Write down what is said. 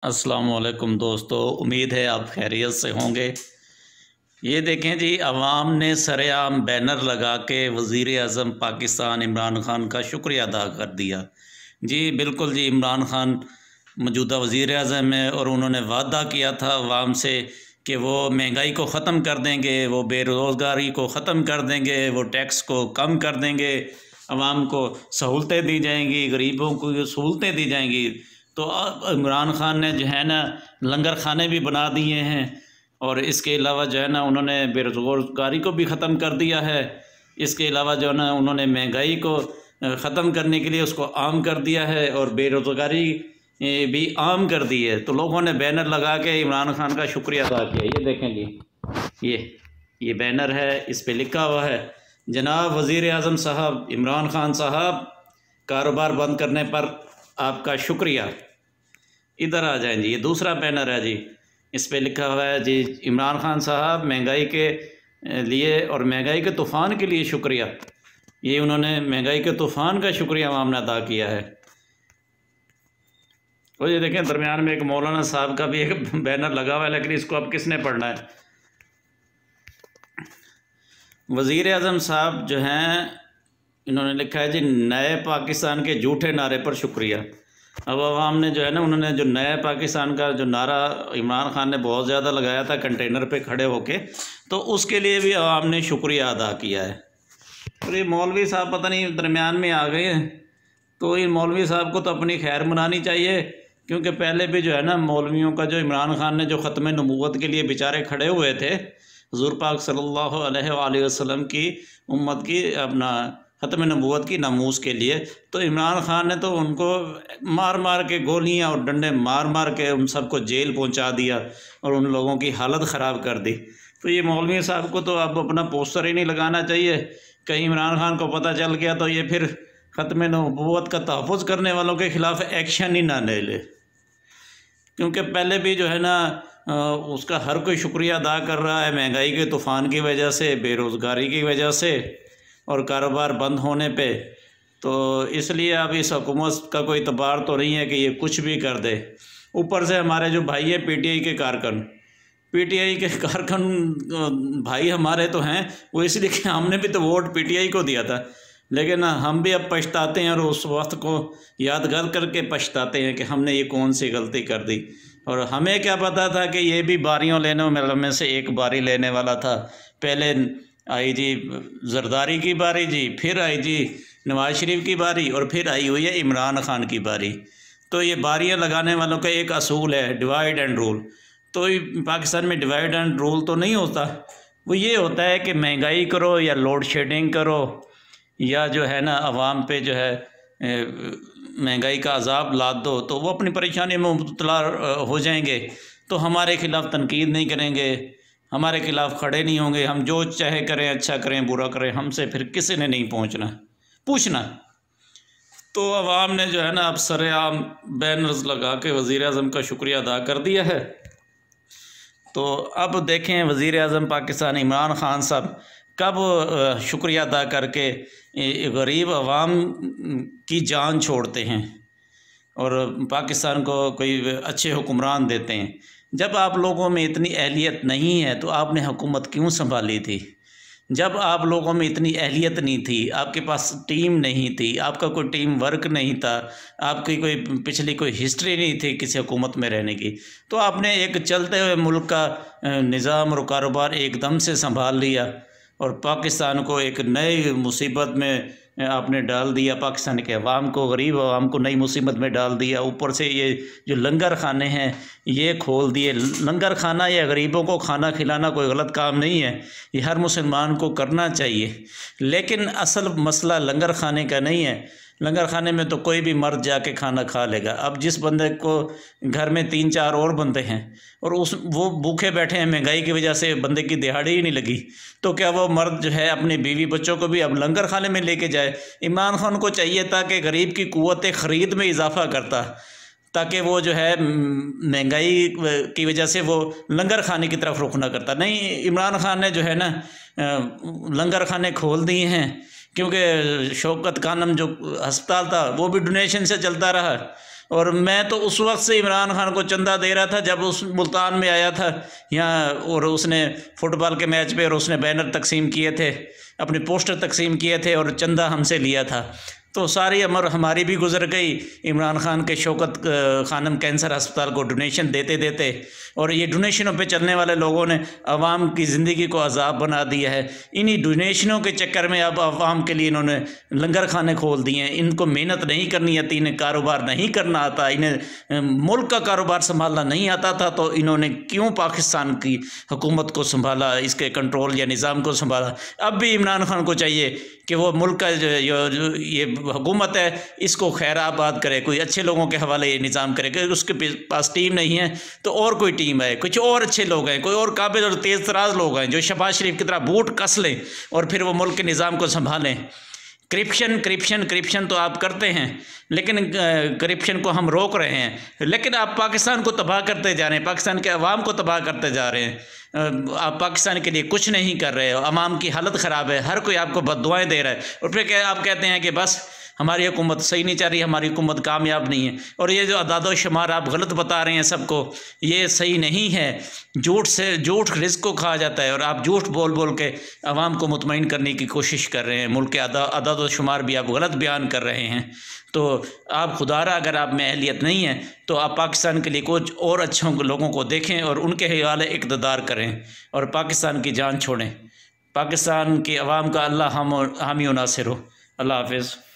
अस्सलामुअलैकुम दोस्तों, उम्मीद है आप खैरियत से होंगे। ये देखें जी, अवाम ने सरेआम बैनर लगा के वज़ीर आज़म पाकिस्तान इमरान ख़ान का शुक्रिया अदा कर दिया। जी बिल्कुल जी, इमरान ख़ान मौजूदा वज़ीर आज़म है और उन्होंने वादा किया था अवाम से कि वो महंगाई को ख़त्म कर देंगे, वो बेरोज़गारी को ख़त्म कर देंगे, वो टैक्स को कम कर देंगे, अवाम को सहूलतें दी जाएंगी, गरीबों को सहूलतें दी जाएंगी। तो इमरान ख़ान ने जो है ना लंगर खाने भी बना दिए हैं और इसके अलावा जो है ना उन्होंने बेरोज़गारी को भी ख़त्म कर दिया है। इसके अलावा जो है ना उन्होंने महंगाई को ख़त्म करने के लिए उसको आम कर दिया है और बेरोज़गारी भी आम कर दी है। तो लोगों ने बैनर लगा के इमरान ख़ान का शुक्रिया अदा किया। ये देखें जी, ये बैनर है, इस पे लिखा हुआ है, जनाब वज़ीर आज़म साहब इमरान ख़ान साहब, कारोबार बंद करने पर आपका शुक्रिया। इधर आ जाएं जी, ये दूसरा बैनर है जी, इस पे लिखा हुआ है जी, इमरान ख़ान साहब महंगाई के लिए और महंगाई के तूफ़ान के लिए शुक्रिया। ये उन्होंने महंगाई के तूफ़ान का शुक्रिया अवाम ने अदा किया है। और ये देखें दरमियान में एक मौलाना साहब का भी एक बैनर लगा हुआ है, लेकिन इसको अब किसने पढ़ना है। वज़ीर आज़म साहब जो हैं, इन्होंने लिखा है जी, नए पाकिस्तान के झूठे नारे पर शुक्रिया। अब अवाम ने जो है ना, उन्होंने जो नया पाकिस्तान का जो नारा इमरान ख़ान ने बहुत ज़्यादा लगाया था कंटेनर पे खड़े होके, तो उसके लिए भी अवाम ने शुक्रिया अदा किया है। और ये मौलवी साहब पता नहीं दरमियान में आ गए हैं, तो इन मौलवी साहब को तो अपनी खैर मनानी चाहिए, क्योंकि पहले भी जो है ना मौलवियों का जो इमरान ख़ान ने जो ख़त्म नबूवत के लिए बेचारे खड़े हुए थे हुज़ूर पाक सल्लल्लाहु अलैहि वसल्लम की उम्मत की अपना ख़त्म नबूवत की नमूस के लिए, तो इमरान ख़ान ने तो उनको मार मार के गोलियां और डंडे मार मार के उन सबको जेल पहुंचा दिया और उन लोगों की हालत ख़राब कर दी। तो ये मौलवी साहब को तो अब अपना पोस्टर ही नहीं लगाना चाहिए। कहीं इमरान ख़ान को पता चल गया तो ये फिर ख़त्म नबूवत का तहफ़्फ़ुज़ करने वालों के ख़िलाफ़ एक्शन ही ना ले ले, क्योंकि पहले भी जो है ना उसका हर कोई शुक्रिया अदा कर रहा है महंगाई के तूफ़ान की वजह से, बेरोज़गारी की वजह से और कारोबार बंद होने पे। तो इसलिए अब इस हुकूमत का कोई इतबार तो नहीं है कि ये कुछ भी कर दे। ऊपर से हमारे जो भाई हैं पीटीआई के कारकन भाई हमारे तो हैं, वो इसलिए कि हमने भी तो वोट पीटीआई को दिया था, लेकिन हम भी अब पछताते हैं और उस वक्त को यादगार करके पछताते हैं कि हमने ये कौन सी गलती कर दी। और हमें क्या पता था कि ये भी बारियों लेने में से एक बारी लेने वाला था। पहले आई जी जरदारी की बारी जी, फिर आई जी नवाज़ शरीफ की बारी और फिर आई हुई है इमरान ख़ान की बारी। तो ये बारियां लगाने वालों का एक असूल है, डिवाइड एंड रूल। तो पाकिस्तान में डिवाइड एंड रूल तो नहीं होता, वो ये होता है कि महंगाई करो या लोड शेडिंग करो या जो है ना अवाम पे जो है महंगाई का अजाब लाद दो, तो वो अपनी परेशानी में मुब्तला हो जाएंगे, तो हमारे ख़िलाफ़ तनकीद नहीं करेंगे, हमारे खिलाफ़ खड़े नहीं होंगे। हम जो चाहे करें, अच्छा करें बुरा करें, हमसे फिर किसी ने नहीं पूछना। तो अवाम ने जो है ना अब सरेआम बैनर्स लगा के वज़ीर आज़म का शुक्रिया अदा कर दिया है। तो अब देखें वज़ीर आज़म पाकिस्तान इमरान ख़ान साहब कब शुक्रिया अदा करके गरीब अवाम की जान छोड़ते हैं और पाकिस्तान को कोई अच्छे हुक्मरान देते हैं। जब आप लोगों में इतनी अहलियत नहीं है तो आपने हुकूमत क्यों संभाली थी? जब आप लोगों में इतनी अहलियत नहीं थी, आपके पास टीम नहीं थी, आपका कोई टीम वर्क नहीं था, आपकी कोई पिछली कोई हिस्ट्री नहीं थी किसी हुकूमत में रहने की, तो आपने एक चलते हुए मुल्क का निज़ाम और कारोबार एकदम से संभाल लिया और पाकिस्तान को एक नई मुसीबत में आपने डाल दिया। पाकिस्तान के अवाम को, गरीब अवाम को नई मुसीबत में डाल दिया। ऊपर से ये जो लंगर खाने हैं ये खोल दिए। लंगर खाना या गरीबों को खाना खिलाना कोई गलत काम नहीं है, ये हर मुसलमान को करना चाहिए, लेकिन असल मसला लंगर खाने का नहीं है। लंगर खाने में तो कोई भी मर्द जाके खाना खा लेगा। अब जिस बंदे को घर में 3-4 और बंदे हैं और वो भूखे बैठे हैं, महंगाई की वजह से बंदे की दिहाड़ी ही नहीं लगी, तो क्या वो मर्द जो है अपनी बीवी बच्चों को भी अब लंगर खाने में लेके जाए? इमरान खान को चाहिए था कि गरीब की कुव्वत ख़रीद में इजाफ़ा करता, ताकि वो जो है महंगाई की वजह से वो लंगर खाने की तरफ रुख ना करता। नहीं, इमरान खान ने जो है ना लंगर खाने खोल दिए हैं क्योंकि शौकत खानम जो अस्पताल था वो भी डोनेशन से चलता रहा। और मैं तो उस वक्त से इमरान खान को चंदा दे रहा था जब उस मुल्तान में आया था यहाँ, और उसने फुटबॉल के मैच पे और उसने बैनर तकसीम किए थे, अपने पोस्टर तकसीम किए थे और चंदा हमसे लिया था। तो सारी उम्र हमारी भी गुजर गई इमरान खान के शौकत खानम कैंसर अस्पताल को डोनेशन देते देते, और ये डोनेशनों पे चलने वाले लोगों ने आवाम की ज़िंदगी को अजाब बना दिया है। इन्हीं डोनेशनों के चक्कर में अब आवाम के लिए इन्होंने लंगर खाने खोल दिए हैं। इनको मेहनत नहीं करनी आती, इन्हें कारोबार नहीं करना आता, इन्हें मुल्क का कारोबार संभालना नहीं आता था, तो इन्होंने क्यों पाकिस्तान की हुकूमत को संभाला, इसके कंट्रोल या निज़ाम को संभाला। अब भी इमरान खान को चाहिए कि वो मुल्क का जो ये हुकूमत है इसको खैराबाद करे, कोई अच्छे लोगों के हवाले ये निज़ाम करे। क्योंकि उसके पास टीम नहीं है तो और कोई टीम है, कुछ और अच्छे लोग हैं, कोई और काबिल और तेज़ तराज लोग हैं जो शहबाज शरीफ की तरह बूट कस लें और फिर वो मुल्क के निज़ाम को संभालें। करप्शन करप्शन करप्शन तो आप करते हैं, लेकिन करप्शन को हम रोक रहे हैं, लेकिन आप पाकिस्तान को तबाह करते जा रहे हैं, पाकिस्तान के अवाम को तबाह करते जा रहे हैं। आप पाकिस्तान के लिए कुछ नहीं कर रहे हो, अवाम की हालत ख़राब है, हर कोई आपको बद्दुआएं दे रहा है, और फिर आप कहते हैं कि बस हमारी हुकूमत सही नहीं चल रही, हमारी हुकूमत कामयाब नहीं है। और ये जो अदाद शुमार आप गलत बता रहे हैं सबको, ये सही नहीं है। झूठ रिस्क को खा जाता है, और आप झूठ बोल बोल के आवाम को मुतमईन करने की कोशिश कर रहे हैं। मुल्क के अदाद शुमार भी आप गलत बयान कर रहे हैं। तो आप खुदारा अगर आप में अहलियत नहीं है तो आप पाकिस्तान के लिए कुछ और अच्छों लोगों को देखें और उनके हवाले इक़्तिदार करें और पाकिस्तान की जान छोड़ें। पाकिस्तान के अवाम का अल्लाह हामी और नासिर हो। अल्लाह हाफ़िज़।